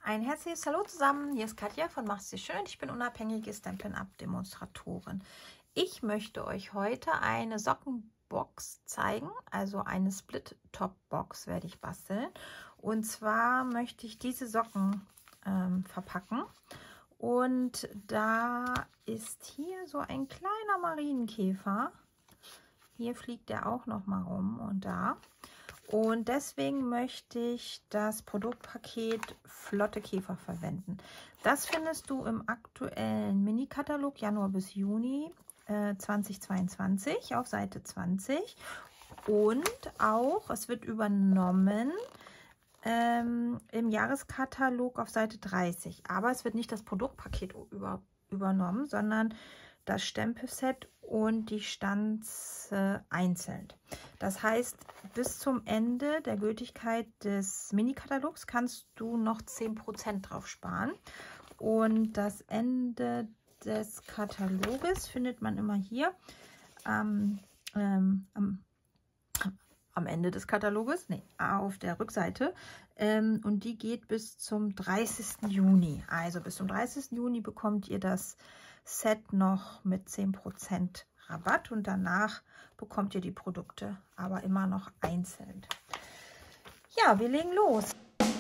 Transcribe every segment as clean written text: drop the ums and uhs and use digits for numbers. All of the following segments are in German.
Ein herzliches Hallo zusammen, hier ist Katja von Mach's dir schön. Ich bin unabhängige Stampin' Up Demonstratorin. Ich möchte euch heute eine Sockenbox zeigen, also eine Split-Top-Box werde ich basteln. Und zwar möchte ich diese Socken verpacken. Und da ist hier so ein kleiner Marienkäfer. Hier fliegt er auch noch mal rum und da. Und deswegen möchte ich das Produktpaket Flotte Käfer verwenden. Das findest du im aktuellen Mini-Katalog Januar bis Juni 2022 auf Seite 20. Und auch, es wird übernommen im Jahreskatalog auf Seite 30. Aber es wird nicht das Produktpaket übernommen, sondern das Stempelset und die Stanze einzeln. Das heißt, bis zum Ende der Gültigkeit des Mini-Katalogs kannst du noch 10% drauf sparen. Und das Ende des Kataloges findet man immer hier am Ende des Kataloges, auf der Rückseite. Und die geht bis zum 30. Juni. Also bis zum 30. Juni bekommt ihr das Set noch mit 10% Rabatt und danach bekommt ihr die Produkte aber immer noch einzeln. Ja, wir legen los.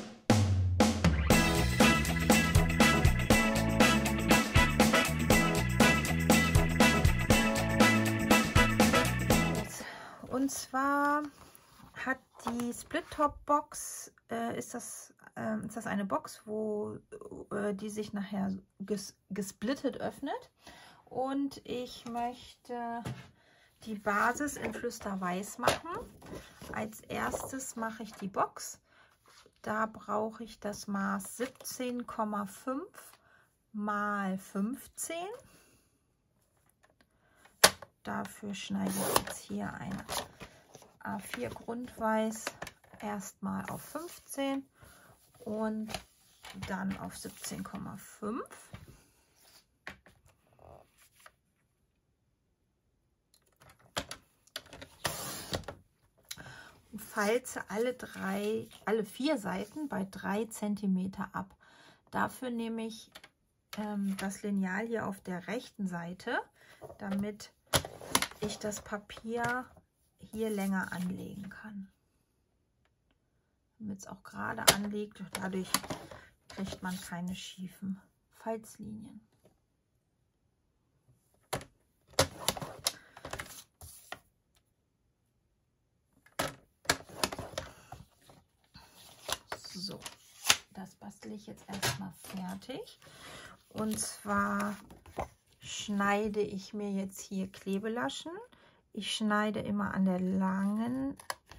Und zwar hat die Split-Top-Box, ist das eine Box, wo die sich nachher gesplittet öffnet. Und ich möchte die Basis in Flüsterweiß machen. Als erstes mache ich die Box. Da brauche ich das Maß 17,5 mal 15. Dafür schneide ich jetzt hier ein A4 Grundweiß erstmal auf 15 und dann auf 17,5. Und falze alle 4 Seiten bei 3 cm ab. Dafür nehme ich das Lineal hier auf der rechten Seite, damit ich das Papier hier länger anlegen kann. Damit es auch gerade anliegt, dadurch kriegt man keine schiefen Falzlinien. So, das bastel ich jetzt erstmal fertig. Und zwar schneide ich mir jetzt hier Klebelaschen. Ich schneide immer an der langen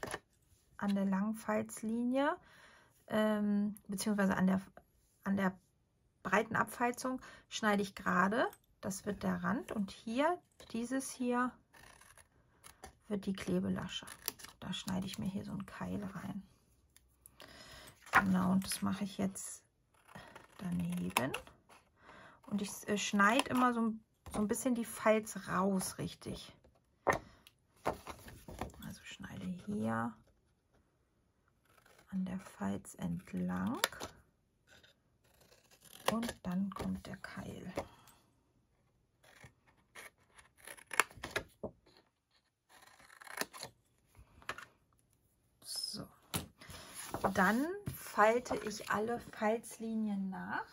Falzlinie, beziehungsweise an der breiten Abfalzung schneide ich gerade. Das wird der Rand und hier, dieses hier, wird die Klebelasche. Da schneide ich mir hier so einen Keil rein. Genau, und das mache ich jetzt daneben. Und ich schneide immer so ein bisschen die Falz raus, richtig. Also schneide hier an der Falz entlang und dann kommt der Keil. So, dann falte ich alle Falzlinien nach.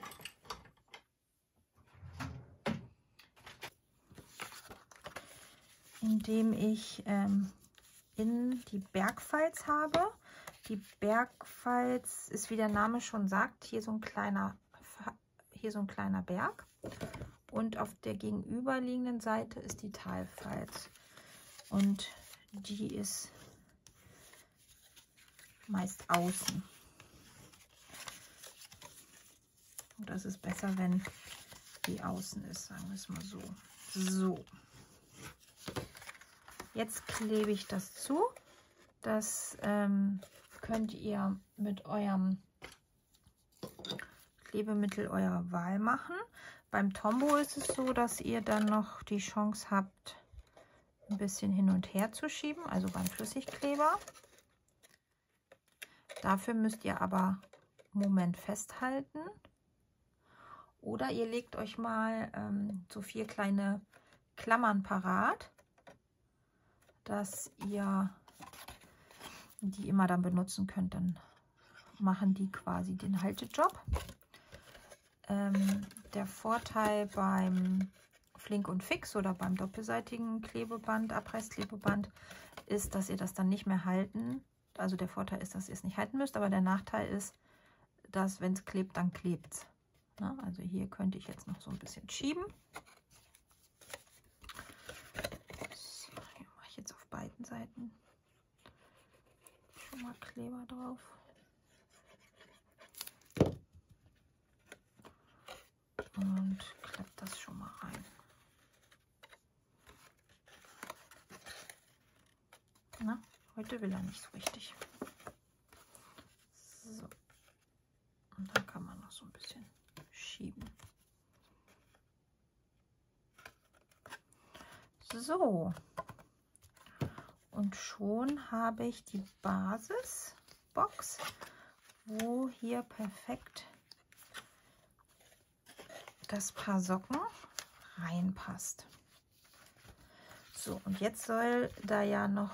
Indem ich in die Bergfalz habe. Die Bergfalz ist, wie der Name schon sagt, hier so ein kleiner Berg. Und auf der gegenüberliegenden Seite ist die Talfalz. Und die ist meist außen. Und das ist besser, wenn die außen ist, sagen wir es mal so. So. Jetzt klebe ich das zu. Das könnt ihr mit eurem Klebemittel eurer Wahl machen. Beim Tombow ist es so, dass ihr dann noch die Chance habt, ein bisschen hin und her zu schieben, also beim Flüssigkleber. Dafür müsst ihr aber Moment festhalten. Oder ihr legt euch mal so 4 kleine Klammern parat, dass ihr die immer dann benutzen könnt. Dann machen die quasi den Haltejob. Der Vorteil beim Flink und Fix oder beim doppelseitigen Klebeband, Abreißklebeband, ist, dass ihr das dann nicht mehr halten. Also der Vorteil ist, dass ihr es nicht halten müsst, aber der Nachteil ist, dass wenn es klebt, dann klebt es. Also hier könnte ich jetzt noch so ein bisschen schieben. So, hier mache ich jetzt auf beiden Seiten schon mal Kleber drauf. Und klappt das schon mal rein. Na, heute will er nicht so richtig. So. Und dann kann man noch so ein bisschen schieben. So. Und schon habe ich die Basisbox, wo hier perfekt das Paar Socken reinpasst. So, und jetzt soll da ja noch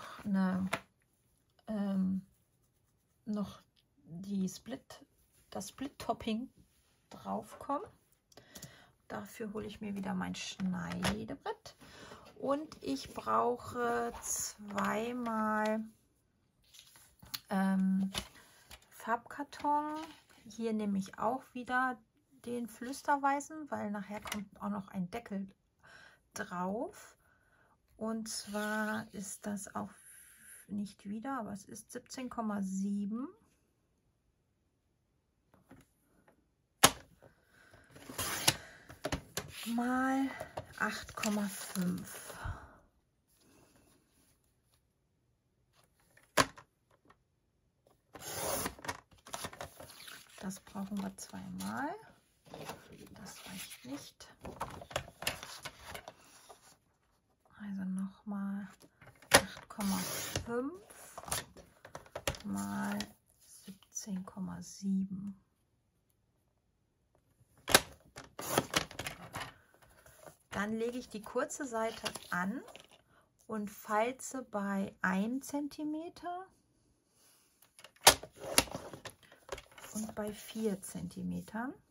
das Split-Topping drauf kommen. Dafür hole ich mir wieder mein Schneidebrett und ich brauche zweimal Farbkarton. Hier nehme ich auch wieder den Flüsterweißen, weil nachher kommt auch noch ein Deckel drauf. Und zwar ist das auch nicht wieder, aber es ist 17,7 mal 8,5. Das brauchen wir zweimal. Das reicht nicht. Also nochmal 8,5 mal 17,7. Dann lege ich die kurze Seite an und falze bei 1 cm und bei 4 cm.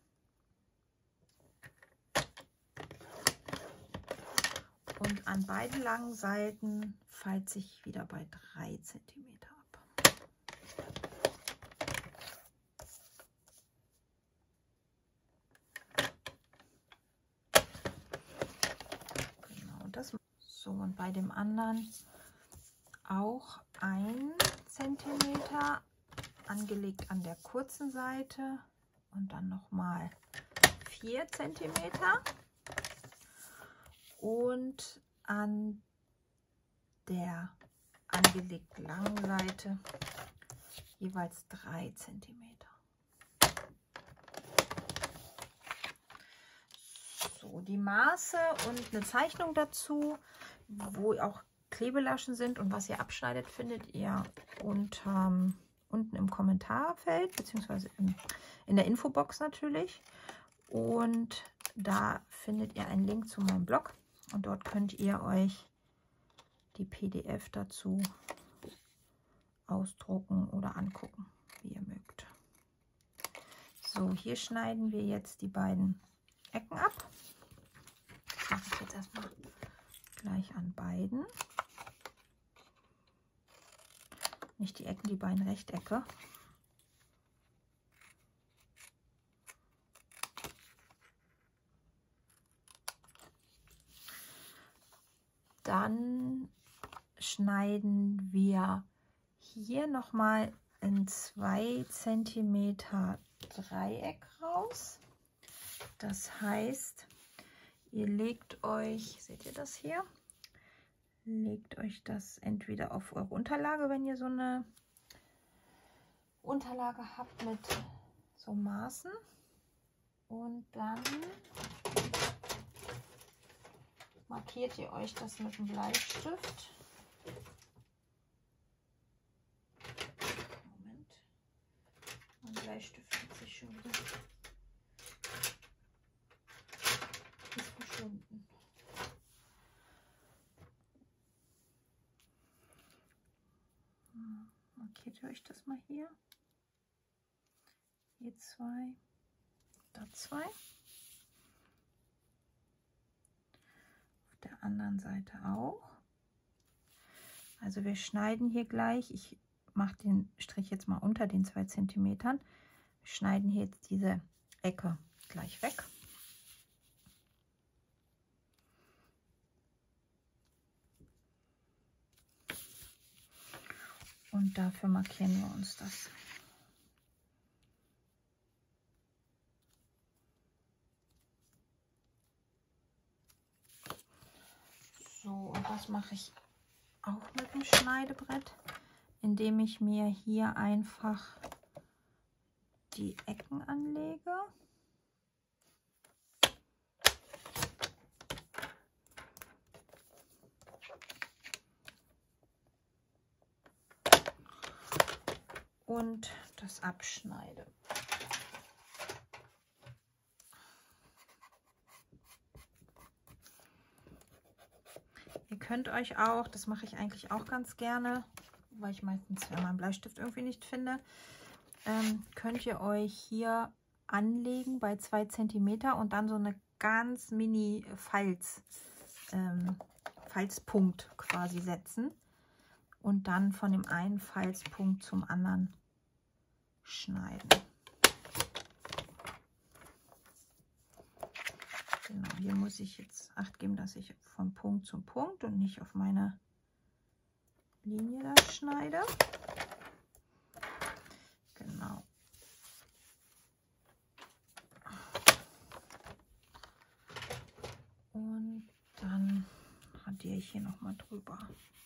Und an beiden langen Seiten falze ich wieder bei 3 cm ab. Genau das. So, und bei dem anderen auch 1 cm angelegt an der kurzen Seite und dann nochmal 4 cm. Und an der angelegt langen Seite jeweils 3 cm. So, die Maße und eine Zeichnung dazu, wo auch Klebelaschen sind und was ihr abschneidet, findet ihr unten im Kommentarfeld, beziehungsweise in der Infobox natürlich. Und da findet ihr einen Link zu meinem Blog. Und dort könnt ihr euch die PDF dazu ausdrucken oder angucken, wie ihr mögt. So, hier schneiden wir jetzt die beiden Ecken ab. Das mache ich jetzt erstmal gleich an beiden. Nicht die Ecken, die beiden Rechtecke. Dann schneiden wir hier nochmal ein 2 cm Dreieck raus. Das heißt, ihr legt euch, seht ihr das hier? Legt euch das entweder auf eure Unterlage, wenn ihr so eine Unterlage habt mit so Maßen. Und dann markiert ihr euch das mit dem Bleistift. Moment. Und Bleistift hat sich schon wieder ist verschwunden. Markiert ihr euch das mal hier? Hier 2, da 2. Auf der anderen Seite auch. Also wir schneiden hier gleich. Ich mache den Strich jetzt mal unter den 2 cm. Wir schneiden hier jetzt diese Ecke gleich weg. Und dafür markieren wir uns das. So, und das mache ich auch mit dem Schneidebrett, indem ich mir hier einfach die Ecken anlege. Und das abschneide. Ihr könnt euch auch, das mache ich eigentlich auch ganz gerne, weil ich meistens meinen Bleistift irgendwie nicht finde, könnt ihr euch hier anlegen bei 2 cm und dann so eine ganz mini Falzpunkt quasi setzen und dann von dem einen Falzpunkt zum anderen schneiden. Genau, hier muss ich jetzt Acht geben, dass ich von Punkt zu Punkt und nicht auf meine Linie da schneide. Genau. Und dann radiere ich hier noch mal drüber.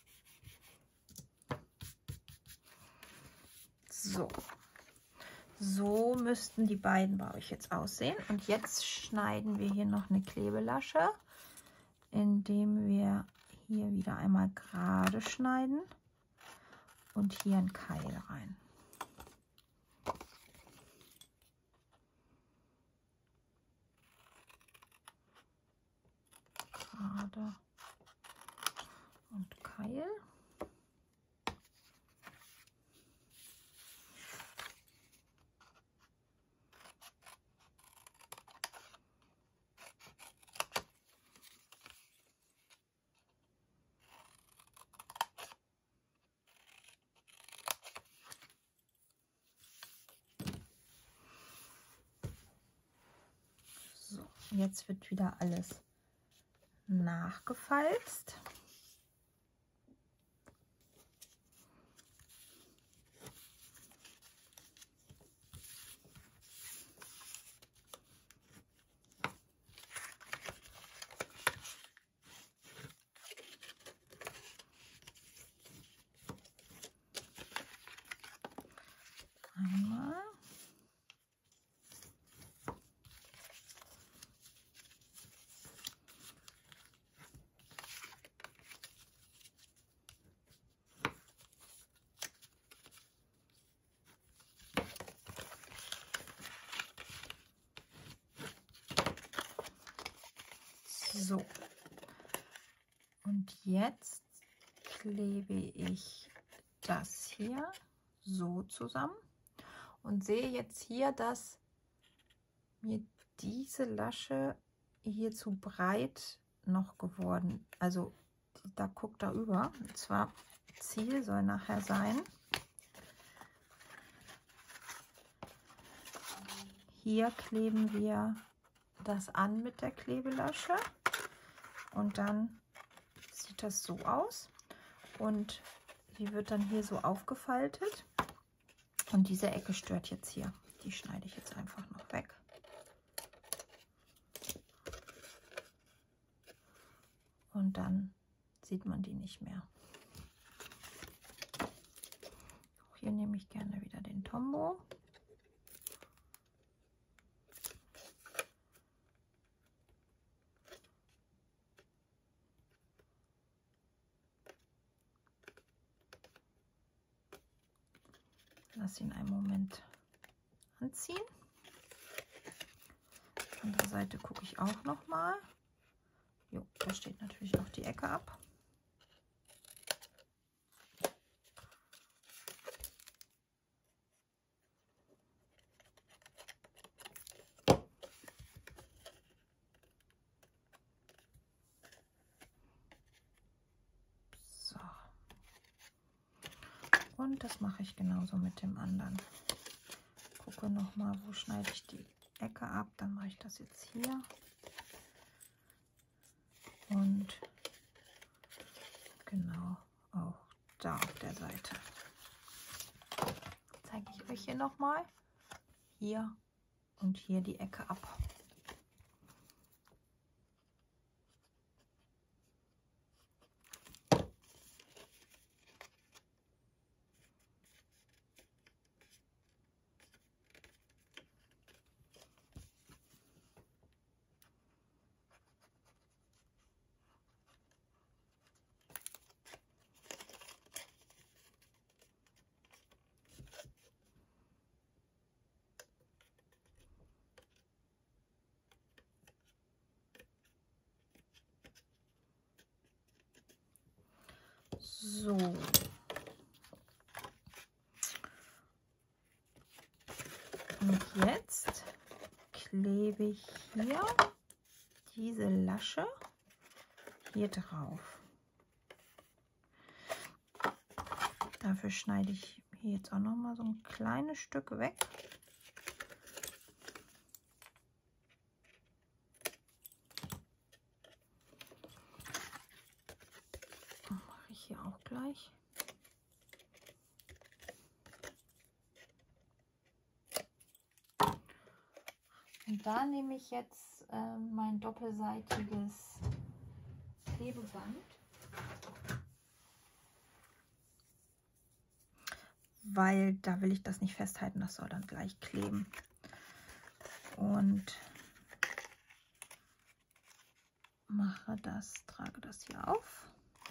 So. So müssten die beiden bei euch jetzt aussehen. Und jetzt schneiden wir hier noch eine Klebelasche, indem wir hier wieder einmal gerade schneiden und hier einen Keil rein. Gerade und Keil. So, jetzt wird wieder alles nachgefalzt. Einmal. So, und jetzt klebe ich das hier so zusammen und sehe jetzt hier, dass mir diese Lasche hier zu breit noch geworden, also da guckt da über, und zwar Ziel soll nachher sein, hier kleben wir das an mit der Klebelasche. Und dann sieht das so aus und die wird dann hier so aufgefaltet und diese Ecke stört jetzt hier. Die schneide ich jetzt einfach noch weg. Und dann sieht man die nicht mehr. Auch hier nehme ich gerne wieder den Tombow. Lass ihn einen Moment anziehen. Andere Seite gucke ich auch noch mal. Jo, da steht natürlich auch die Ecke ab. So. Und das mache ich genauso mit dem anderen. Gucke noch mal, wo schneide ich die Ecke ab. Dann mache ich das jetzt hier. Und genau auch da auf der Seite. Zeige ich euch hier nochmal. Hier und hier die Ecke ab. So. Und jetzt klebe ich hier diese Lasche hier drauf. Dafür schneide ich hier jetzt auch noch mal so ein kleines Stück weg. Mache ich hier auch gleich. Und da nehme ich jetzt mein doppelseitiges Klebeband, weil da will ich das nicht festhalten, das soll dann gleich kleben. Und trage das hier auf.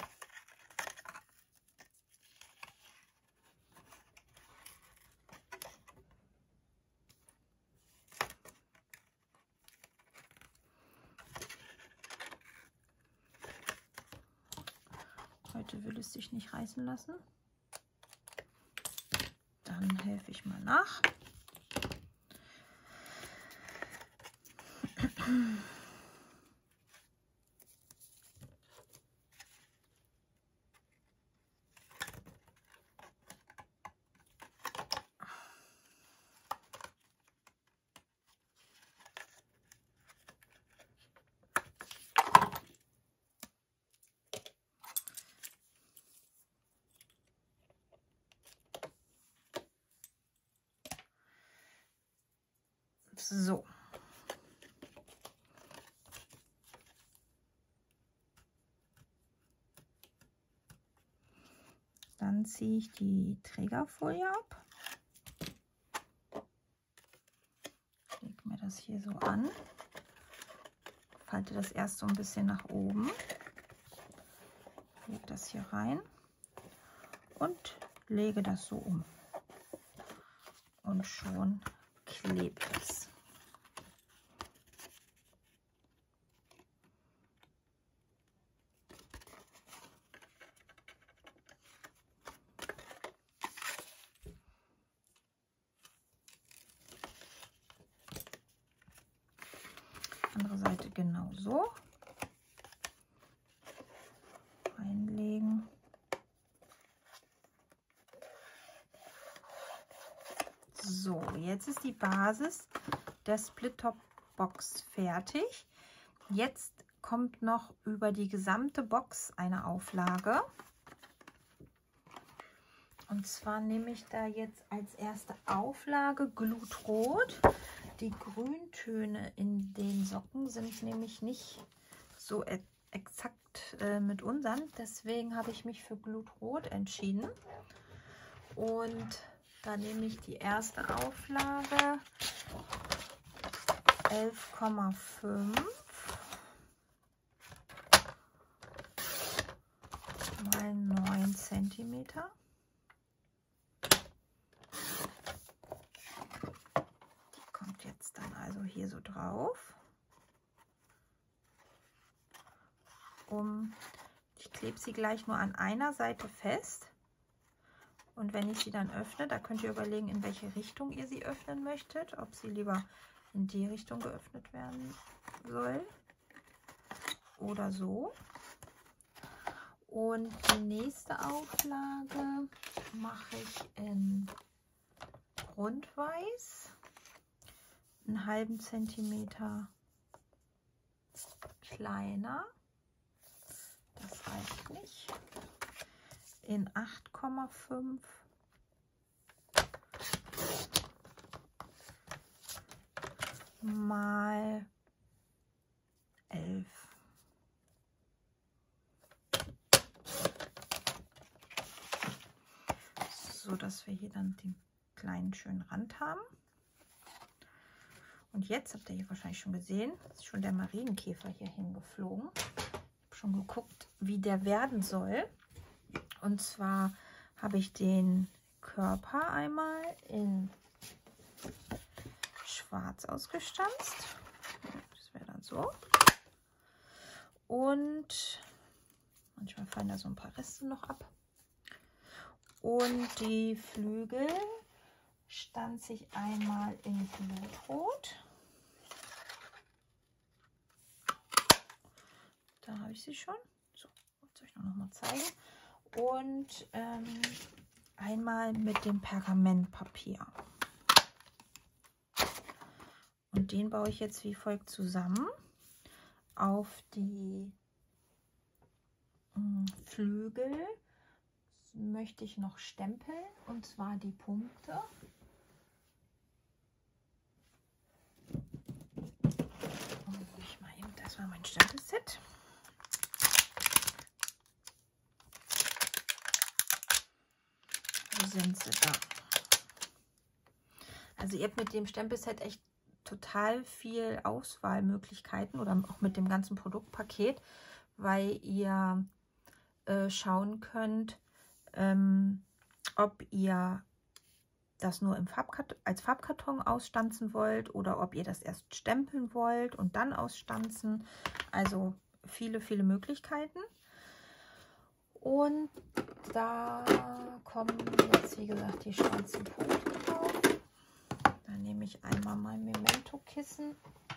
Heute will es sich nicht reißen lassen. Dann helfe ich mal nach. So. Dann ziehe ich die Trägerfolie ab. Lege mir das hier so an. Falte das erst so ein bisschen nach oben. Lege das hier rein und lege das so um. Und schon klebt es. Andere Seite genauso. Einlegen. So, jetzt ist die Basis der Split-Top-Box fertig. Jetzt kommt noch über die gesamte Box eine Auflage. Und zwar nehme ich da jetzt als erste Auflage Glutrot. Die Grüntöne in den Socken sind nämlich nicht so exakt mit unseren. Deswegen habe ich mich für Glutrot entschieden. Und da nehme ich die erste Auflage 11,5 mal 9 cm. hier so drauf. Ich klebe sie gleich nur an einer Seite fest. Und wenn ich sie dann öffne, da könnt ihr überlegen, in welche Richtung ihr sie öffnen möchtet. Ob sie lieber in die Richtung geöffnet werden soll oder so. Und die nächste Auflage mache ich in Rundweiß, einen halben Zentimeter kleiner, das reicht nicht, in 8,5 mal 11. So dass wir hier dann den kleinen schönen Rand haben. Und jetzt habt ihr hier wahrscheinlich schon gesehen, ist schon der Marienkäfer hier hingeflogen. Ich habe schon geguckt, wie der werden soll. Und zwar habe ich den Körper einmal in Schwarz ausgestanzt. Das wäre dann so. Und manchmal fallen da so ein paar Reste noch ab. Und die Flügel stanze ich einmal in Blutrot. Da habe ich sie schon. So, jetzt soll ich noch mal zeigen. Und einmal mit dem Pergamentpapier. Und den baue ich jetzt wie folgt zusammen. Auf die Flügel möchte ich noch stempeln, und zwar die Punkte. Und ich mal eben erstmal mein Stempelset. Wo sind sie da? Also ihr habt mit dem Stempelset echt total viel Auswahlmöglichkeiten oder auch mit dem ganzen Produktpaket, weil ihr schauen könnt, ob ihr das nur als Farbkarton ausstanzen wollt oder ob ihr das erst stempeln wollt und dann ausstanzen. Also viele, viele Möglichkeiten. Und da kommen jetzt, wie gesagt, die schwarzen Punkte drauf. Dann nehme ich einmal mein Memento-Kissen.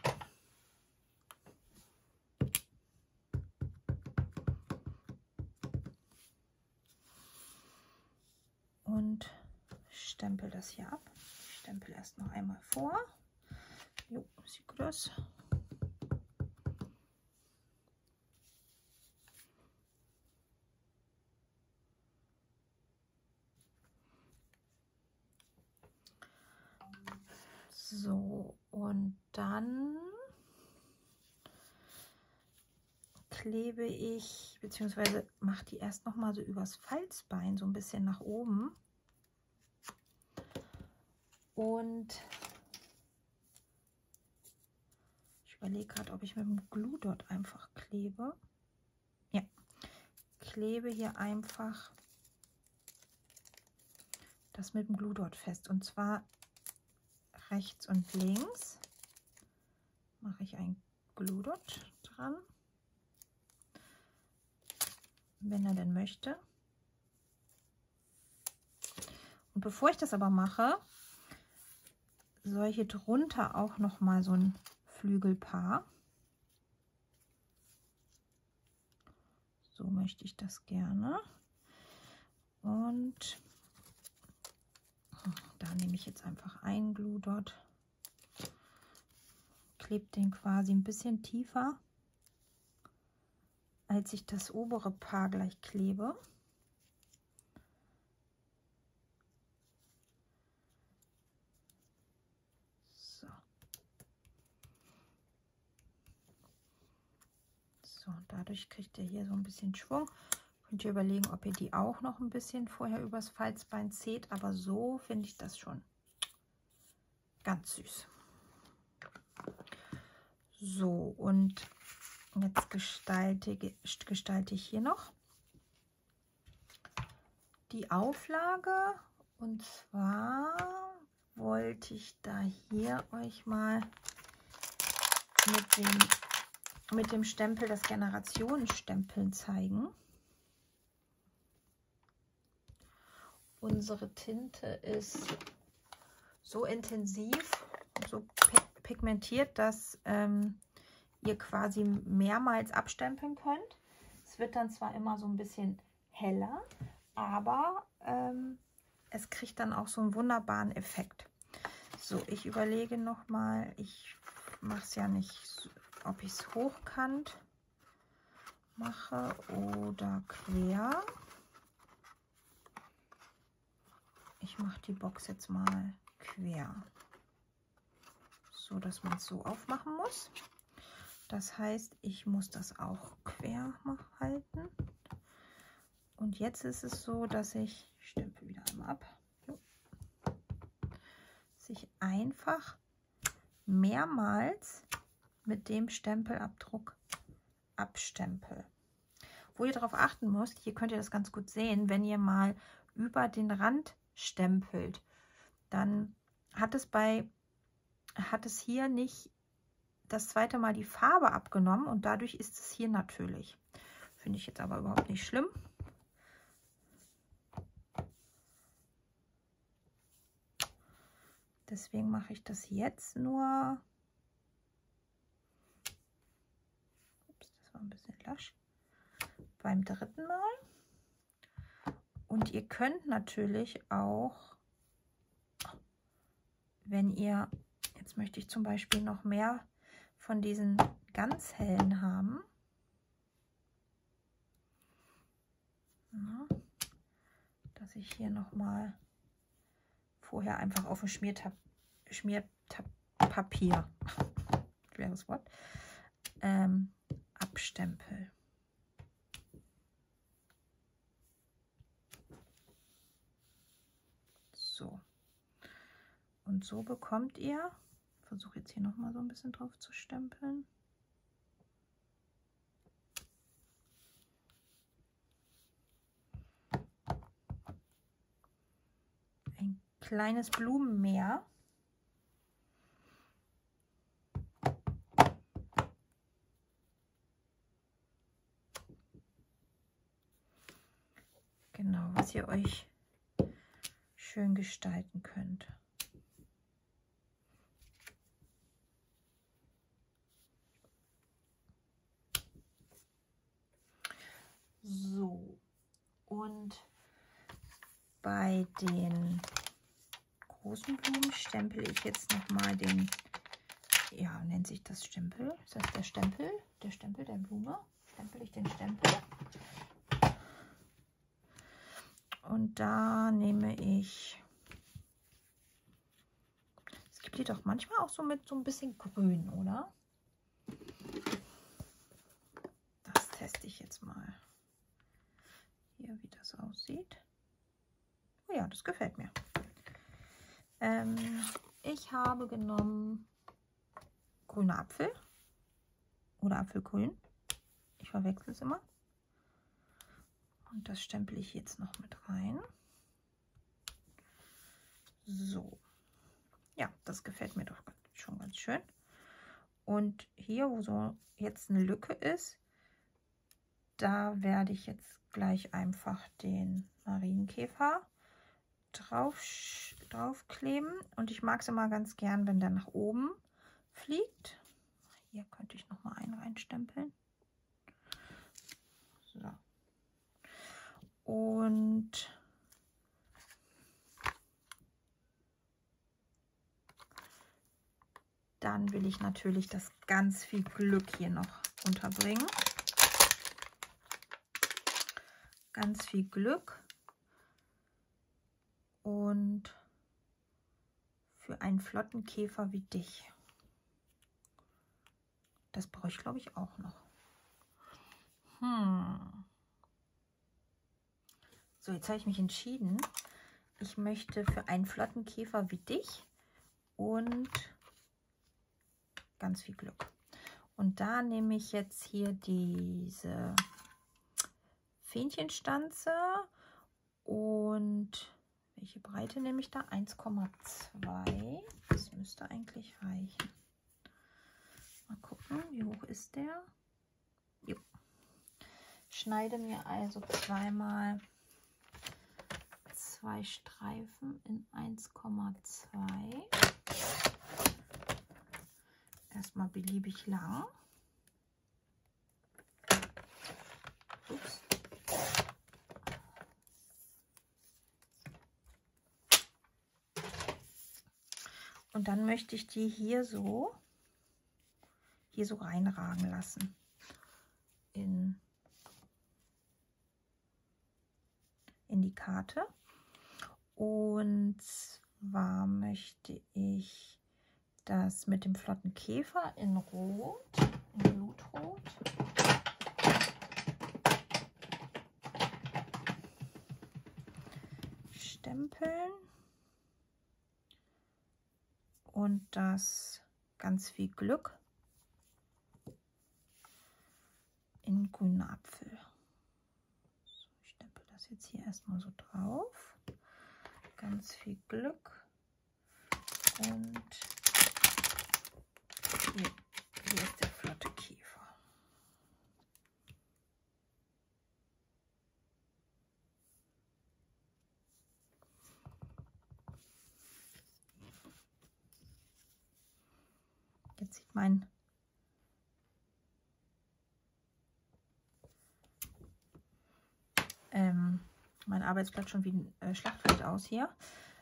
Und stempel das hier ab. Ich stempel erst noch einmal vor. Jo, sieht gut aus. So, und dann klebe ich, beziehungsweise mache die erst noch mal so übers Falzbein, so ein bisschen nach oben. Und ich überlege gerade, ob ich mit dem Glue Dot einfach klebe. Ja, klebe hier einfach das mit dem Glue Dot fest. Und zwar rechts und links mache ich ein Glue Dot dran, wenn er denn möchte. Und bevor ich das aber mache, soll hier drunter auch noch mal so ein Flügelpaar. So möchte ich das gerne. Und da nehme ich jetzt einfach einen Glue Dot, klebe den quasi ein bisschen tiefer, als ich das obere Paar gleich klebe. So. So, dadurch kriegt ihr hier so ein bisschen Schwung. Könnt ihr überlegen, ob ihr die auch noch ein bisschen vorher übers Falzbein zieht, aber so finde ich das schon ganz süß. So, und jetzt gestalte ich hier noch die Auflage, und zwar wollte ich da hier euch mal mit dem Stempel das Generationenstempeln zeigen. Unsere Tinte ist so intensiv, so pigmentiert, dass ihr quasi mehrmals abstempeln könnt. Es wird dann zwar immer so ein bisschen heller, aber es kriegt dann auch so einen wunderbaren Effekt. So, ich überlege noch mal, ich mache es ja nicht, ob ich es hochkant mache oder quer. Ich mache die Box jetzt mal quer, so dass man es so aufmachen muss. Das heißt, ich muss das auch quer halten. Und jetzt ist es so, dass ich stempel wieder einmal ab, dass ich einfach mehrmals mit dem Stempelabdruck abstempel. Wo ihr darauf achten müsst, hier könnt ihr das ganz gut sehen, wenn ihr mal über den Rand stempelt, dann hat es hier nicht das zweite Mal die Farbe abgenommen und dadurch ist es hier natürlich. Finde ich jetzt aber überhaupt nicht schlimm. Deswegen mache ich das jetzt nur. Ups, das war ein bisschen lasch. Beim dritten Mal. Und ihr könnt natürlich auch, wenn ihr, jetzt möchte ich zum Beispiel noch mehr von diesen ganz hellen haben, dass ich hier noch mal vorher einfach auf dem Schmierpapier, schweres Wort, abstempel. So. Und so bekommt ihr, ich versuche jetzt hier noch mal so ein bisschen drauf zu stempeln. Ein kleines Blumenmeer. Genau, was ihr euch schön gestalten könnt. So, und bei den großen Blumen stempel ich jetzt noch mal den, ja, nennt sich das Stempel? Ist das der Stempel? Der Stempel der Blume? Stempel ich den Stempel. Und da nehme ich, es gibt die doch manchmal auch so mit so ein bisschen Grün, oder? Das teste ich jetzt mal. Hier, wie das aussieht. Oh ja, das gefällt mir. Ich habe genommen grüner Apfel oder Apfelgrün. Ich verwechsel es immer. Und das stempel ich jetzt noch mit rein. So. Ja, das gefällt mir doch schon ganz schön. Und hier, wo so jetzt eine Lücke ist, da werde ich jetzt gleich einfach den Marienkäfer draufkleben. Und ich mag es immer ganz gern, wenn der nach oben fliegt. Hier könnte ich noch mal einen reinstempeln. So. Und dann will ich natürlich das ganz viel Glück hier noch unterbringen. Ganz viel Glück. Und für einen flotten Käfer wie dich. Das brauche ich, glaube ich, auch noch. So, jetzt habe ich mich entschieden. Ich möchte für einen flotten Käfer wie dich und ganz viel Glück. Und da nehme ich jetzt hier diese Fähnchenstanze und welche Breite nehme ich da? 1,2. Das müsste eigentlich reichen. Mal gucken. Wie hoch ist der? Jo. Schneide mir also zweimal 2 Streifen in 1,2. Erstmal beliebig lang. Ups. Und dann möchte ich die hier so reinragen lassen in die Karte. Und zwar möchte ich das mit dem flotten Käfer in Rot, in Blutrot. Stempeln. Und das ganz viel Glück in grüner Apfel. So, ich stempel das jetzt hier erstmal so drauf. Ganz viel Glück. Und hier ist der flotte Käfer. Jetzt sieht mein Arbeitsplatz schon wie ein Schlachtfeld aus hier.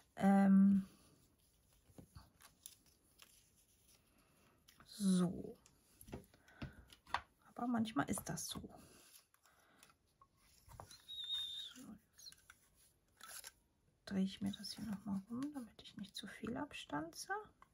So. Aber manchmal ist das so. Jetzt drehe ich mir das hier nochmal rum, damit ich nicht zu viel abstanze.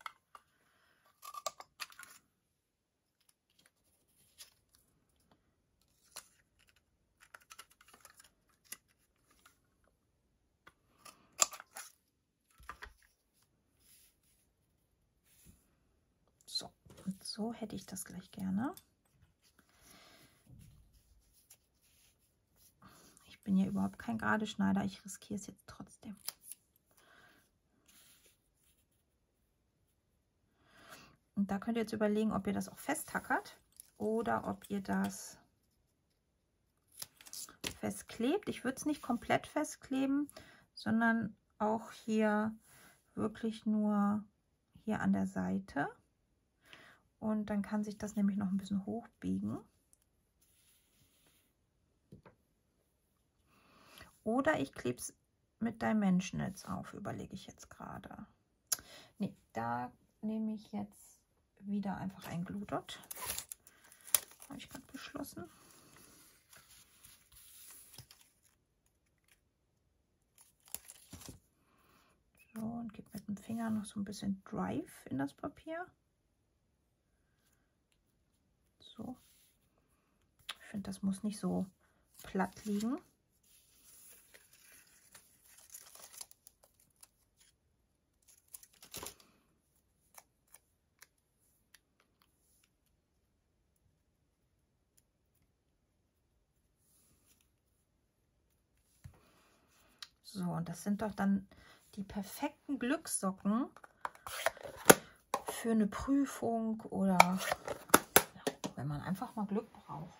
So, und so hätte ich das gleich gerne. Ich bin ja überhaupt kein Geradeschneider, ich riskiere es jetzt trotzdem. Und da könnt ihr jetzt überlegen, ob ihr das auch festtackert oder ob ihr das festklebt. Ich würde es nicht komplett festkleben, sondern auch hier wirklich nur hier an der Seite. Und dann kann sich das nämlich noch ein bisschen hochbiegen. Oder ich klebe es mit Dimensionals auf, überlege ich jetzt gerade. Nee, da nehme ich jetzt wieder einfach ein Glue Dot. Habe ich gerade beschlossen. So, und gebe mit dem Finger noch so ein bisschen Drive in das Papier. So. Ich finde, das muss nicht so platt liegen. So, und das sind doch dann die perfekten Glückssocken für eine Prüfung oder ja, wenn man einfach mal Glück braucht.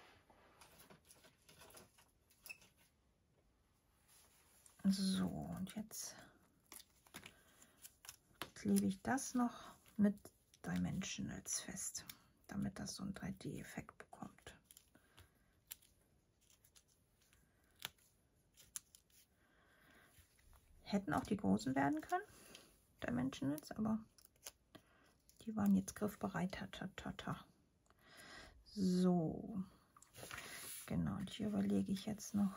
So, und jetzt klebe ich das noch mit Dimensionals fest, damit das so einen 3D-Effekt bekommt. Hätten auch die großen werden können, Dimensionals, aber die waren jetzt griffbereit. So, genau, und hier überlege ich jetzt noch.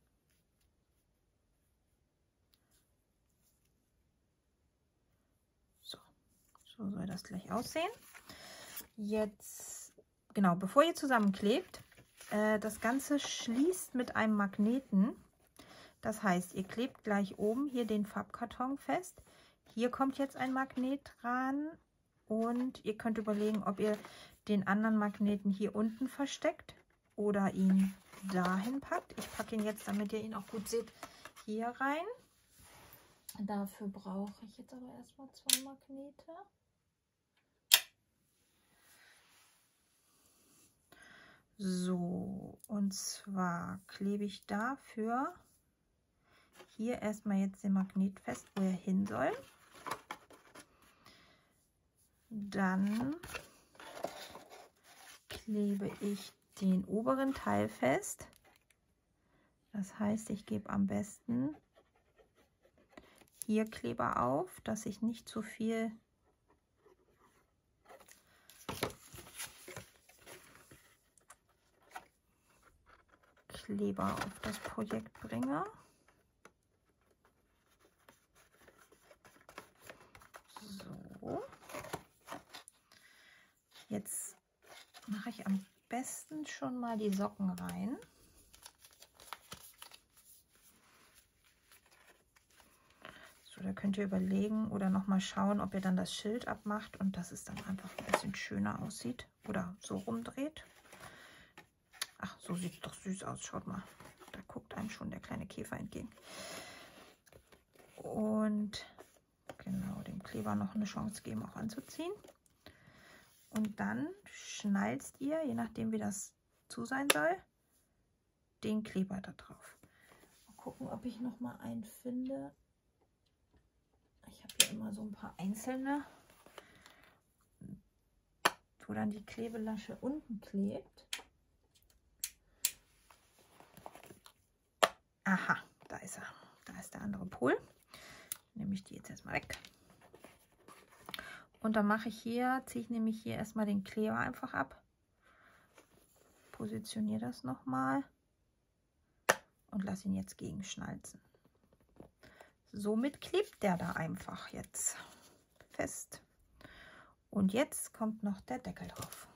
So soll das gleich aussehen. Jetzt, genau, bevor ihr zusammenklebt, das Ganze schließt mit einem Magneten. Das heißt, ihr klebt gleich oben hier den Farbkarton fest. Hier kommt jetzt ein Magnet dran und ihr könnt überlegen, ob ihr den anderen Magneten hier unten versteckt oder ihn dahin packt. Ich packe ihn jetzt, damit ihr ihn auch gut seht, hier rein. Dafür brauche ich jetzt aber erstmal 2 Magnete. So, und zwar klebe ich dafür hier erstmal jetzt den Magnet fest, wo er hin soll. Dann klebe ich den oberen Teil fest. Das heißt, ich gebe am besten hier Kleber auf, dass ich nicht zu viel Kleber auf das Projekt bringe. So. Jetzt mache ich am besten schon mal die Socken rein. So, da könnt ihr überlegen oder noch mal schauen, ob ihr dann das Schild abmacht und dass es dann einfach ein bisschen schöner aussieht oder so rumdreht. Ach, so sieht es doch süß aus. Schaut mal, da guckt einem schon der kleine Käfer entgegen. Und genau, dem Kleber noch eine Chance geben, auch anzuziehen. Und dann schnallst ihr, je nachdem wie das zu sein soll, den Kleber da drauf. Mal gucken, ob ich noch mal einen finde. Ich habe hier immer so ein paar einzelne, wo dann die Klebelasche unten klebt. Aha, da ist er. Da ist der andere Pol. Nehme ich die jetzt erstmal weg. Und dann mache ich hier, ziehe ich nämlich hier erstmal den Kleber einfach ab. Positioniere das nochmal und lasse ihn jetzt gegenschnalzen. Somit klebt der da einfach jetzt fest. Und jetzt kommt noch der Deckel drauf.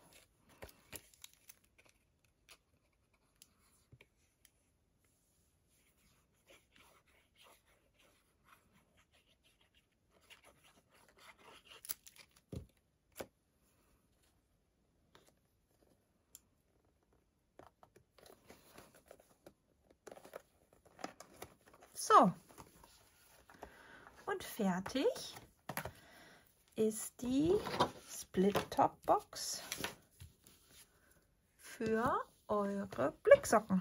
So, und fertig ist die Split-Top-Box für eure Blicksocken.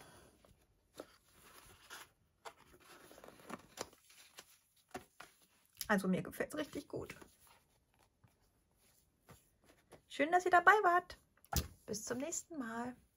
Also mir gefällt es richtig gut. Schön, dass ihr dabei wart. Bis zum nächsten Mal.